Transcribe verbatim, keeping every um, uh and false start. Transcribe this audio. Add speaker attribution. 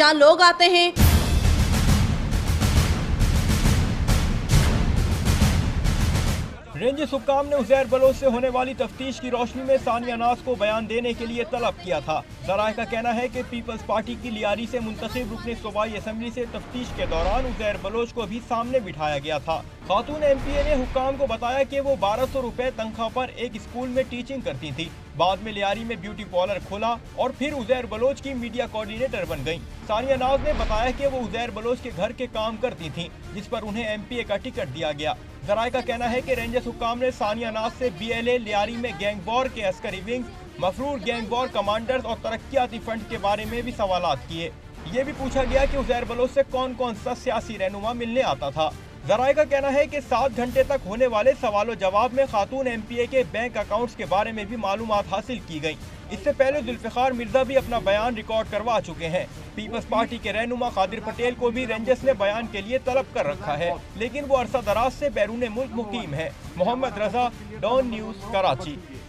Speaker 1: जहाँ लोग आते हैं।
Speaker 2: रेंज सुकाम ने उज़ैर बलोच से होने वाली तफ्तीश की रोशनी में सानिया नाज को बयान देने के लिए तलब किया था। ज़राए का कहना है कि पीपल्स पार्टी की लियारी से मुंतखब रुकने सूबाई असम्बली से तफ्तीश के दौरान उज़ैर बलोच को भी सामने बिठाया गया था। खातून एम पी ए ने हुक्काम को बताया कि वो बारह सौ रुपए तनख्वाह पर एक स्कूल में टीचिंग करती थी। बाद में लियारी में ब्यूटी पार्लर खोला और फिर उज़ैर बलोच की मीडिया कोऑर्डिनेटर बन गयी। सानिया नाज ने बताया कि वो उज़ैर बलोच के घर के काम करती थी, जिस पर उन्हें एम पी ए का टिकट दिया गया। ज़राए का कहना है कि रेंजर्स हुक्काम ने सानिया नाज से बी एल ए लियारी में गैंग वॉर के अस्करी विंग, मफरूर गैंग वॉर कमांडर्स और तरक्याती फंड के बारे में भी सवालात किए। ये भी पूछा गया कि उज़ैर बलोच से कौन कौन सा सियासी रहनुमा मिलने आता था। ज़राए का कहना है कि सात घंटे तक होने वाले सवालों जवाब में खातून एम पी ए के बैंक अकाउंट्स के बारे में भी मालूमात हासिल की गई। इससे पहले जुल्फ़िकार मिर्जा भी अपना बयान रिकॉर्ड करवा चुके हैं। पीपल्स पार्टी के रहनुमा कादिर पटेल को भी रेंजर्स ने बयान के लिए तलब कर रखा है, लेकिन वो अरसा दराज से बैरून मुल्क मुकीम है। Mohammad Raza, Dawn News, Karachi.